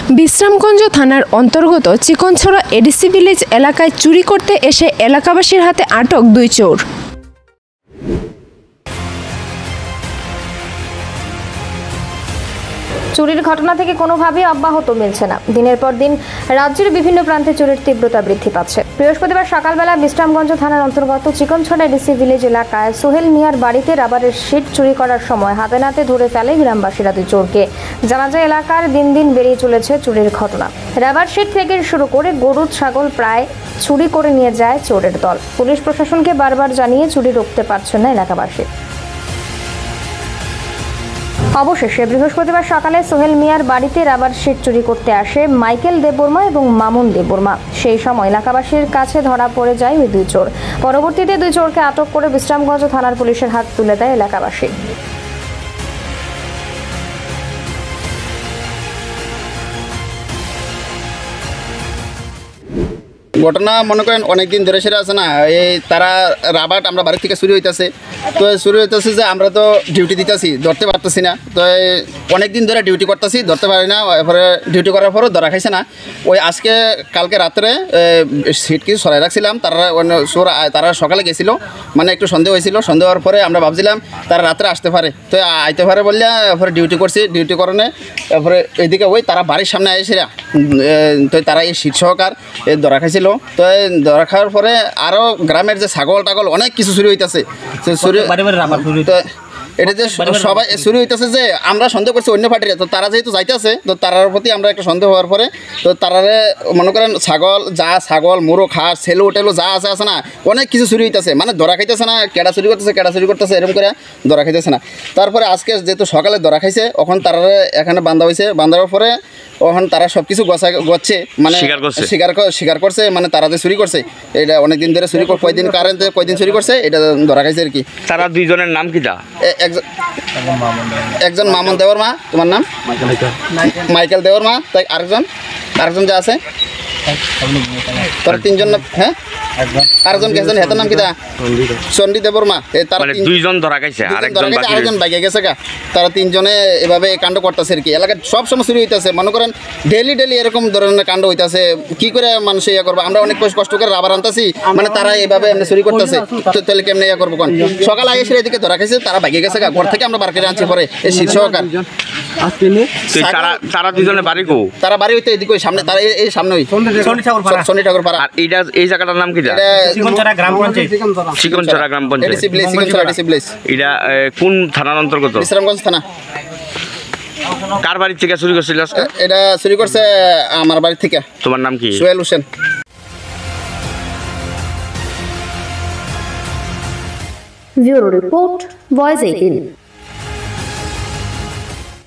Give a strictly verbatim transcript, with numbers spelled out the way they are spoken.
বিশ্রামগঞ্জ থানার অন্তর্গত Chikanchhara ADC village এলাকায় চুরি করতে এসে এলাকাবাসীর হাতে আটক দুই চোর। চুরির ঘটনা থেকে কোনোভাবেই অব্যাহত মিলছে না। দিনের পর দিন রাজ্যের বিভিন্ন প্রান্তে চুরির তীব্রতা বৃদ্ধি পাচ্ছে। বৃহস্পতিবার সকালবেলা বিশ্রামগঞ্জ থানার অন্তর্গত চিকনছড়া এডিসি ভিলেজ এলাকায় সোহেল মিয়ার বাড়িতে রাবারের শিট চুরি করার সময় হাতে নাতে ধরে ফেলে গ্রামবাসীরা দুই চোরকে। জানা যায় এলাকার দিন দিন বেড়ে চলেছে চুরির ঘটনা। রাবার শিট থেকে শুরু করে গরু ছাগল প্রায় চুরি করে নিয়ে যায় চোরের দল। পুলিশ প্রশাসনকে বারবার জানিয়ে চুরি রুখতে পারছেন না এলাকাবাসী। অবশেষে বৃহস্পতিবার সকালে সোহেল মিয়ার বাড়িতে রাবার শিট চুরি করতে আসে মাইকেল দেববর্মা এবং মামুন দেববর্মা। সেই সময় এলাকাবাসীর কাছে ধরা পড়ে যায় ওই দুই চোর। পরবর্তীতে দুই চোরকে আটক করে বিশ্রামগঞ্জ থানার পুলিশের হাতে তুলে দেয় এলাকাবাসী। ঘটনা মনে করেন অনেকদিন ধরে সেটা আছে না, এই তারা রাবাট আমরা বাড়ি থেকে চুরি হইতেছে, তো চুরি হইতেছে যে আমরা তো ডিউটি দিতেছি, ধরতে পারতেছি না। তো অনেকদিন ধরে ডিউটি করতেছি, ধরতে পারি না। এরপরে ডিউটি করার পরও ধরা খাইছে না। ওই আজকে কালকে রাত্রে সিট কিছু সরাই রাখছিলাম, তারা চোর তারা সকালে গেছিল, মানে একটু সন্দেহ হয়েছিল। সন্দেহ হওয়ার পরে আমরা ভাবছিলাম তারা রাত্রে আসতে পারে, তো আইতে পারে বললে এরপরে ডিউটি করছি। ডিউটি করণে এরপরে এইদিকে ওই তারা বাড়ির সামনে এসে তো তারা এই সিট সহকার এই ধরা খাইছিল। তো ধরা খাওয়ার পরে আরও গ্রামের যে ছাগল টাগল অনেক কিছু চুরি হইতেছে। এটা যে সবাই চুরি হইতেছে যে আমরা সন্দেহ করছি অন্য পার্টিরা, তো তারা যেহেতু যাইতেছে, তো তারার প্রতি আমরা একটা সন্দেহ হওয়ার পরে তো তারারে মনে করেন ছাগল যা ছাগল মুরো খাস ছেলু টেলু যা আছে আছে না, অনেক কিছু চুরি হইতেছে, মানে ধরা খাইতেছে না। কেডা চুরি করতেছে কেডা চুরি করতেছে এরকম করে ধরা খাইতেছে না। তারপরে আজকে যেহেতু সকালে ধরা খাইছে, ওখান তারারে এখানে বান্ধা হয়েছে। বান্ধার পরে ওখান তারা সব কিছু গছা গচ্ছে, মানে স্বীকার স্বীকার করছে, মানে তারা যে চুরি করছে এটা অনেকদিন ধরে চুরি কয়দিন কারেন্টে কয়দিন চুরি করছে এটা ধরা খাইছে আর কি। তারা দুইজনের নাম কি? দা একজন মামুন দেববর্মা, তোমার নাম মাইকেল দেববর্মা, তাই আরেকজন আরেকজন যা আছে তোর তিনজন। হ্যাঁ আরেকজন গেছেন, হেতার নাম কি? দা চন্ডী দেববর্মা। তারা দুইজন ধরা খাইছে, আরেকজন বাইকে গেছে গা। তারা তিনজনে এভাবে কাণ্ড করতেছে আর কি। এলাকায় সব সময় চুরি হইতেছে, মনে করেন ডেলি ডেলি এরকম ধরনের কাণ্ড হইতেছে। কি করে মানুষ ইয়ে করবো? আমরা অনেক কষ্ট করে রাবার আনতেছি, মানে তারা এইভাবে এমনি চুরি করতেছে, তাহলে কেমনি ইয়ে করবো? কোন সকাল আগে সে এদিকে ধরা খাইছে, তারা বাইকে গেছে গা। ঘর থেকে আমরা বার করে আনছি পরে এই শীত সহকার। তারা দুইজনের বাড়ি কো? তারা বাড়ি হইতে এদিকে সামনে, তারা এই সামনে ওই শনি ঠাকুর পাড়া। এইটা এই জায়গাটার নাম কি? চিকনছড়া গ্রাম পঞ্চায়েত। চিকনছড়া গ্রাম পঞ্চায়েত। এটা কোন থানার অন্তর্গত? বিশ্রামগঞ্জ থানা। কার বাড়ি থেকে চুরি করছিল? এটা চুরি করছে আমার বাড়ি থেকে। তোমার নাম কি? Sohel Hossain. Bureau report, voice eighteen.